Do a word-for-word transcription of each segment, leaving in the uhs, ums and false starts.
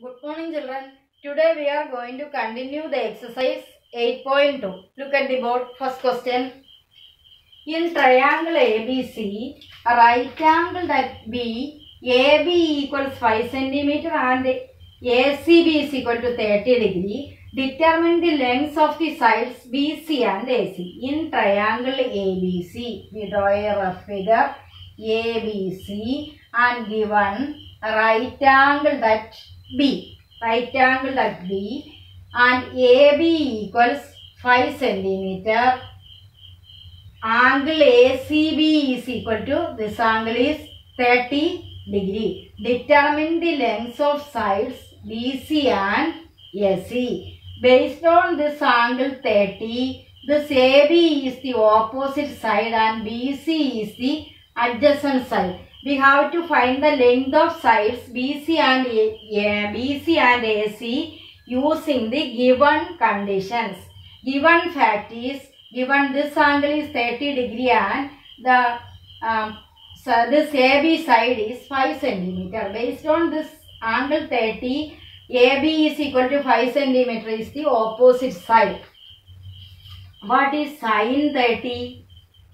Good morning, children. Today we are going to continue the exercise eight point two. Look at the board. First question. In triangle A B C, a right angle at B, A B equals five centimeter and A C B is equal to thirty degree. Determine the lengths of the sides B C and A C. In triangle A B C, we draw a rough figure A B C and given a right angle at B. Right angle at B and A B equals five centimeter. Angle A C B is equal to, this angle is thirty degree. Determine the lengths of sides B C and A C. Based on this angle thirty, this A B is the opposite side and B C is the adjacent side. We have to find the length of sides B C and A, A, B C and A C using the given conditions. Given fact is, given this angle is thirty degree and the um, so this A B side is five centimeter. Based on this angle thirty, A B is equal to five centimeter is the opposite side. What is sin thirty?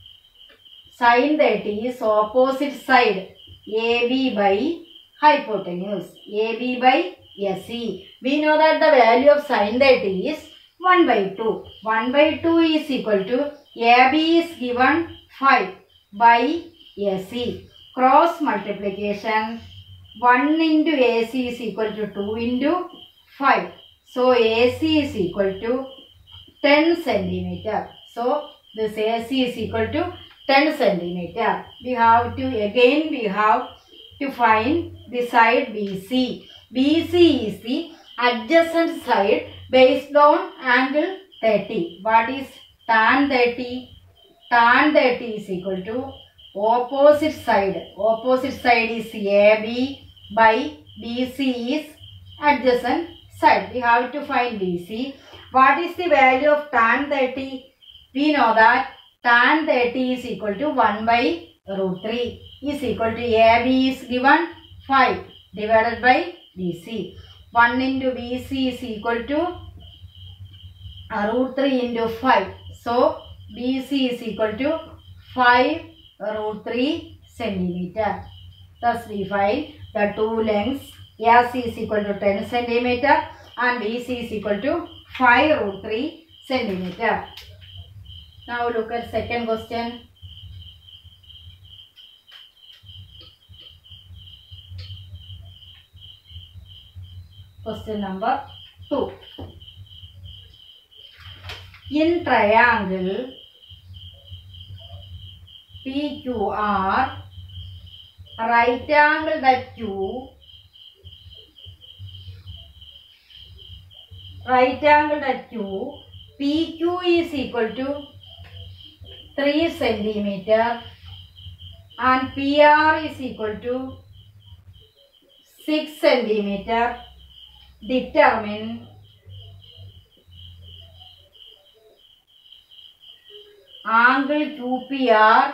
Sin thirty is opposite side A B by hypotenuse. A B by S E. We know that the value of sin thirty is one by two. one by two is equal to A B is given five by S E. Cross multiplication. one into A C is equal to two into five. So A C is equal to ten centimeter. So this A C is equal to ten centimeter. We have to, again we have to find the side B C. B C is the adjacent side based on angle thirty. What is tan thirty? Tan thirty is equal to opposite side. Opposite side is A B by B C is adjacent side. We have to find B C. What is the value of tan thirty? We know that tan thirty is equal to one by root three is equal to A B is given five divided by B C. one into B C is equal to uh, root three into five. So B C is equal to five root three centimeter. Thus we find the two lengths. A C is equal to ten centimeter and B C is equal to five root three centimeter. Now look at second question. Question number two. In triangle P Q R, right angle at Q, right angle at Q, P Q is equal to three centimeter and P R is equal to six centimeter. Determine angle Q P R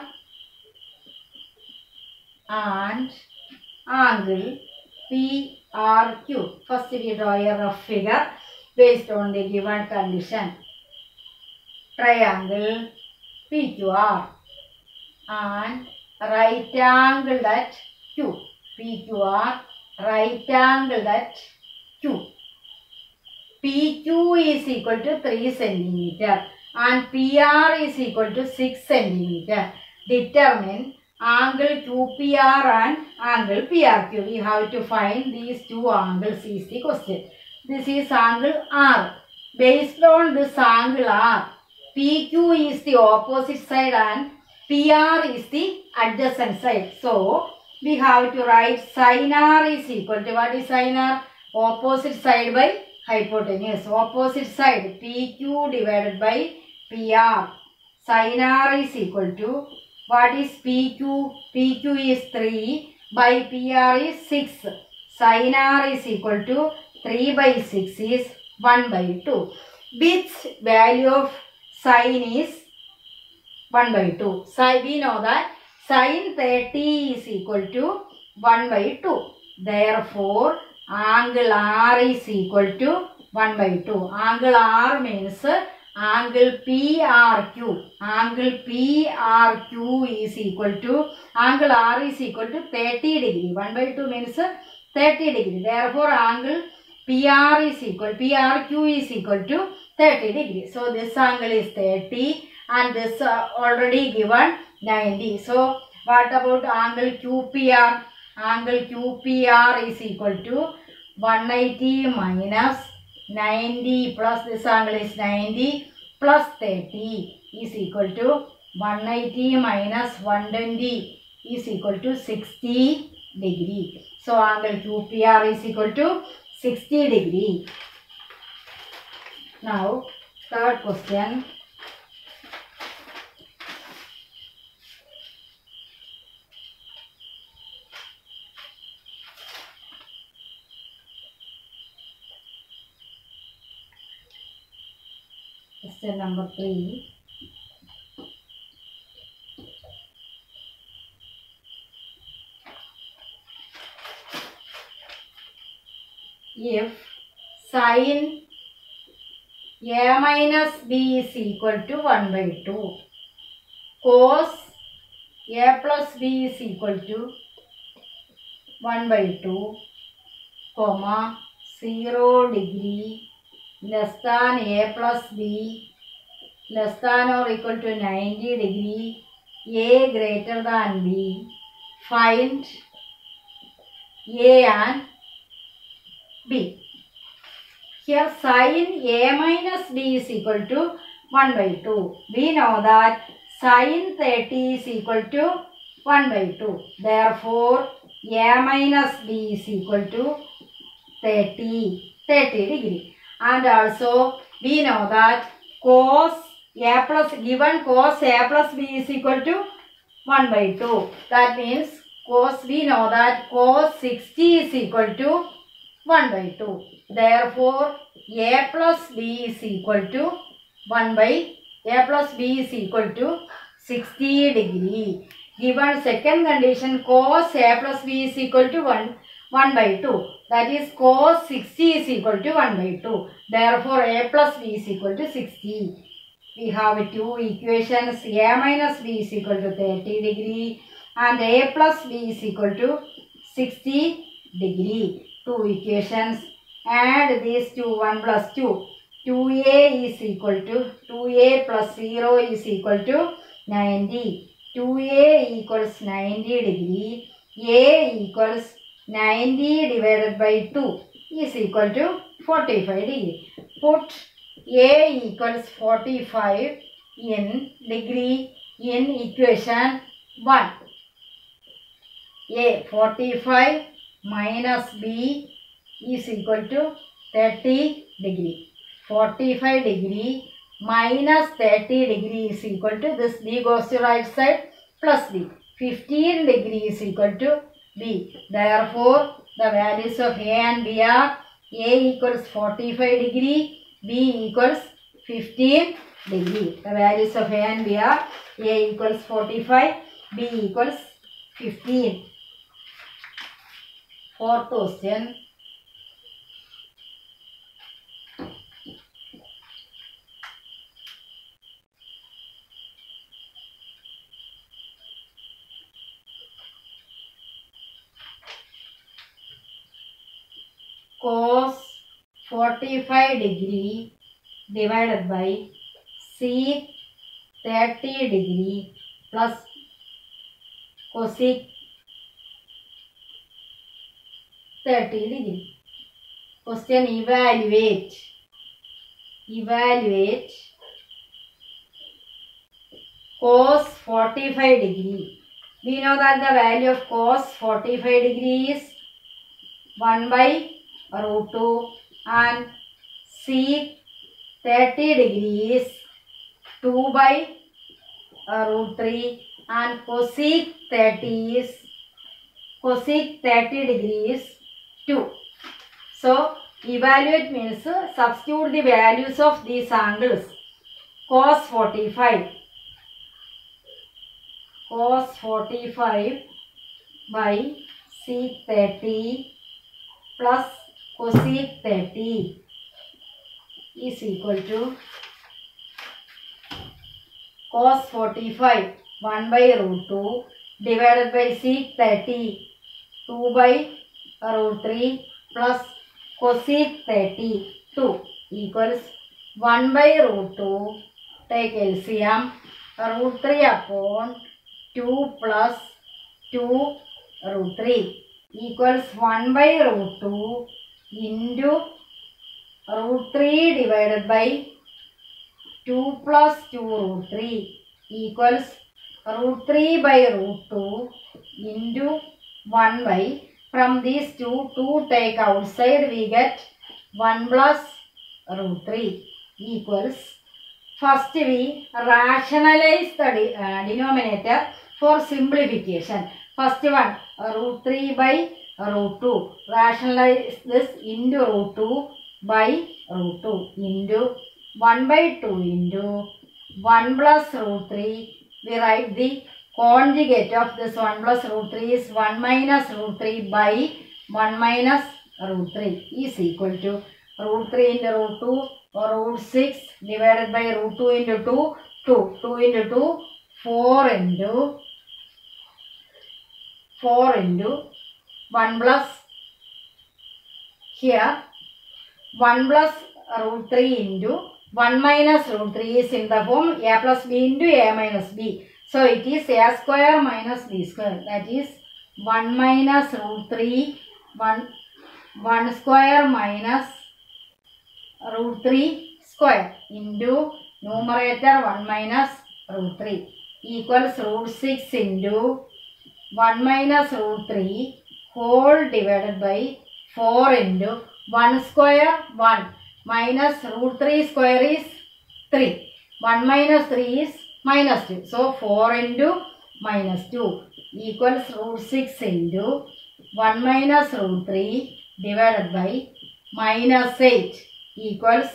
and angle P R Q. First we draw a rough figure based on the given condition. Triangle P Q R and right angle at Q. P Q R, right angle at Q. P Q is equal to three centimeter and P R is equal to six centimeter. Determine angle Q P R and angle P R Q. We have to find these two angles is the question. This is angle R. Based on this angle R, P Q is the opposite side and P R is the adjacent side. So we have to write sin R is equal to, what is sin R? Opposite side by hypotenuse. Opposite side P Q divided by P R. Sin R is equal to, what is P Q? P Q is three by P R is six. Sin R is equal to three by six is one by two. Which value of sin is one by two? So we know that sin thirty is equal to one by two. Therefore, angle R is equal to one by two. Angle R means angle P R Q. Angle P R Q is equal to, angle R is equal to thirty degree. one by two means thirty degree. Therefore, angle P R is equal, P R Q is equal to thirty degree. So, this angle is thirty and this uh, already given ninety. So, what about angle Q P R? Angle Q P R is equal to one eighty minus ninety plus this angle is ninety plus thirty is equal to one eighty minus one twenty is equal to sixty degree. So, angle Q P R is equal to sixty degree. Now, third question. Question number three. If sin A minus B is equal to one by two, cos A plus B is equal to one by two, comma, zero degree, less than A plus B, less than or equal to ninety degree, A greater than B, find A and B. Here sin A minus B is equal to one by two. We know that sin thirty is equal to one by two. Therefore, A minus B is equal to thirty, thirty degree. And also, we know that cos A plus, given cos A plus B is equal to one by two. That means cos, we know that cos sixty is equal to one by two. Therefore, A plus B is equal to one by, A plus B is equal to sixty degree. Given second condition, cos A plus B is equal to one, one by two. That is cos sixty is equal to one by two. Therefore, A plus B is equal to sixty. We have two equations. A minus B is equal to thirty degree and A plus B is equal to sixty degree. Two equations. Add these two, one plus two. two A is equal to, two A plus zero is equal to ninety. two A equals ninety degree. A equals ninety divided by two is equal to forty-five degree. Put A equals forty-five in degree in equation one. A forty-five minus B is equal to thirty degree. forty-five degree minus thirty degree is equal to, this B goes to right side, plus B. fifteen degree is equal to B. Therefore, the values of A and B are A equals forty-five degree, B equals fifteen degree. The values of A and B are A equals forty-five, B equals fifteen. Fourth question. Cos forty-five degree divided by sec thirty degree plus cosec thirty degree. Question: evaluate. Evaluate cos forty-five degree. We know that the value of cos forty-five degree is one by root two and sec thirty degree is two by root three and cosec thirty is, cosec thirty degree is two. So, evaluate means substitute the values of these angles. Cos forty-five, cos forty-five by sec thirty plus cosec thirty is equal to cos forty-five one by root two divided by sec thirty two by root three plus cosec thirty-two equals one by root two, take L C M, root three upon two plus two root three equals one by root two into root three divided by two plus two root three equals root three by root two into one by, from these two, two take outside, we get one plus root three equals, first we rationalize the de uh, denominator for simplification. First one, root three by root two, rationalize this into root two by root two into one by two into one plus root three, we write the conjugate of this one plus root three is one minus root three by one minus root three is equal to root three into root two or root six divided by root two into two, two, two into two, four into four into one plus, here one plus root three into one minus root three is in the form a plus b into a minus b. So it is a square minus b square, that is one minus root three, one, one square minus root three square into numerator one minus root three equals root six into one minus root three whole divided by four into one square one minus root three square is three. one minus three is minus two. So four into minus two equals root six into one minus root three divided by minus eight equals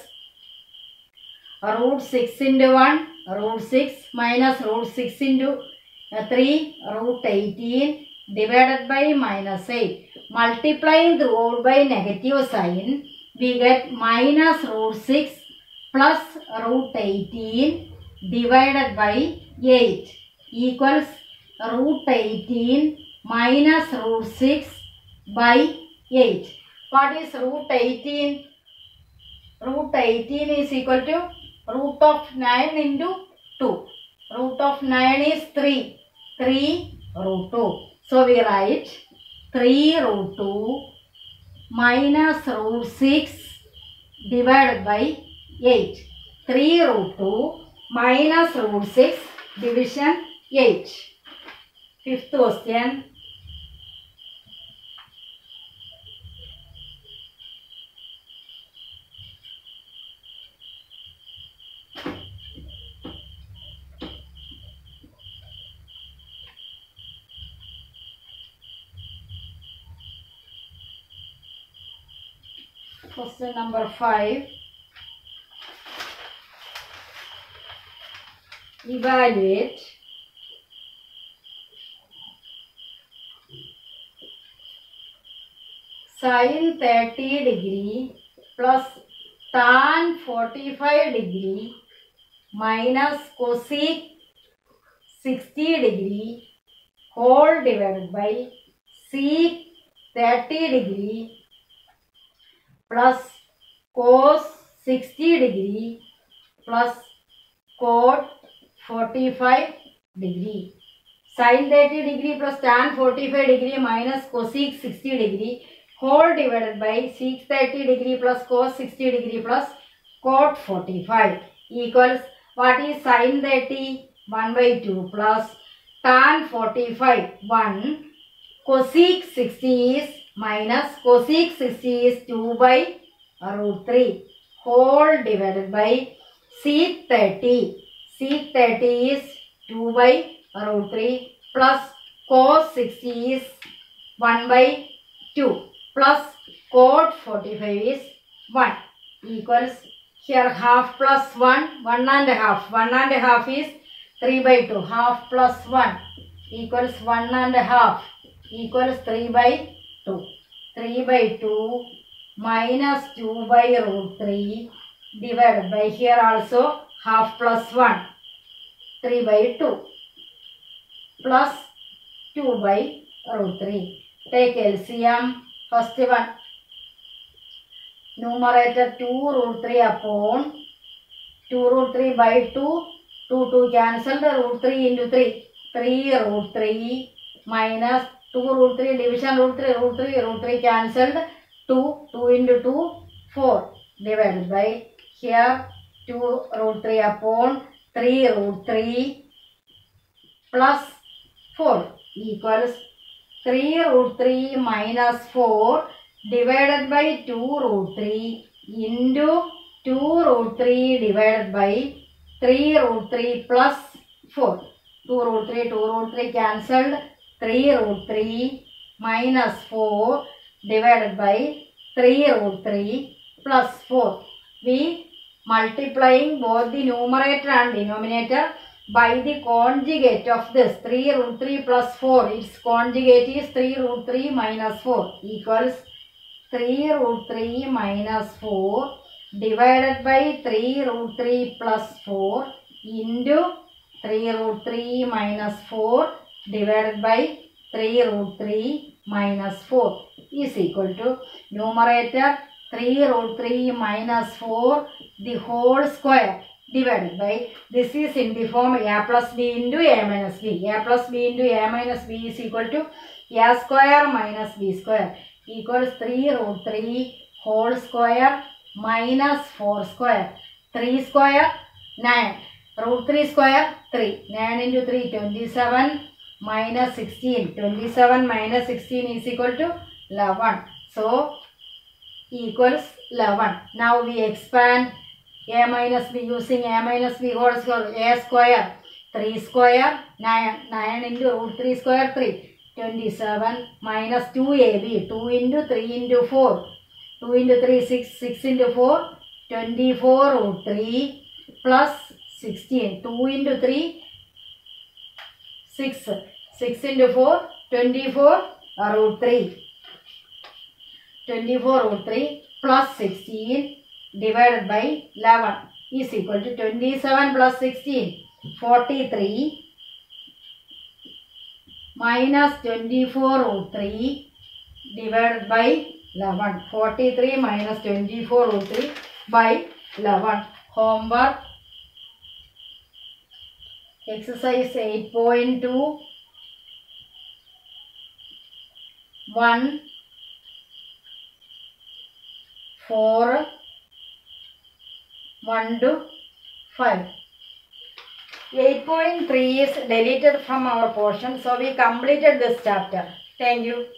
root six into one, root six minus root six into three, root eighteen divided by minus eight. Multiplying throughout by negative sign, we get minus root six plus root eighteen divided by eight equals root eighteen minus root six by eight. What is root eighteen? Root eighteen is equal to root of nine into two. Root of nine is three. three root two. So we write three root two minus root six divided by eight. three root two minus root six division eight. Fifth question. Question number five. Evaluate sin thirty degree plus tan forty-five degree minus cosec sixty degree whole divided by sec thirty degree plus cos sixty degree plus cot forty-five degree. Sin thirty degree plus tan forty-five degree minus cosec sixty degree whole divided by sec thirty degree plus cos sixty degree plus cot forty-five equals, what is sin thirty? one by two plus tan forty-five one, cosec sixty is minus cosec sixty is two by root three whole divided by sec thirty. Sec thirty is two by root three plus cos sixty is one by two plus cot forty-five is one equals, here half plus one, one and a half. one and a half is three by two. Half plus one equals one and a half equals three by two. three by two minus two by root three divided by here also half plus one, three by two plus two by root three. Take L C M. First one, numerator two root three upon two root three by two, two, two cancelled, root three into three, three root three minus two root three division root three, root three, root three cancelled, two, two into two, four divided by here two root three upon three root three plus four equals three root three minus four divided by two root three into two root three divided by three root three plus four. two root three, two root three cancelled, three root three minus four divided by three root three plus four. We multiplying both the numerator and denominator by the conjugate of this three root three plus four. Its conjugate is three root three minus four equals three root three minus four divided by three root three plus four into three root three minus four divided by three root three minus four is equal to numerator three root three minus four the whole square divided by, this is in the form a plus b into a minus b. A plus b into a minus b is equal to a square minus b square equals three root three whole square minus four square. three square nine. Root three square three. nine into three twenty-seven minus sixteen. twenty-seven minus sixteen is equal to eleven. So equals eleven. Now we expand a minus b using a minus b whole square. A square three square nine. nine into root three square three. twenty-seven minus two a b. two into three into four. two into three six. six into four twenty-four root three plus sixteen. two into three six. six into four twenty-four root three. twenty-four root three plus sixteen divided by eleven is equal to twenty-seven plus sixteen. forty-three minus twenty-four root three divided by eleven. forty-three minus twenty-four root three by eleven. Homework exercise eight point two. one, four, one to five. eight point three is deleted from our portion, so we completed this chapter. Thank you.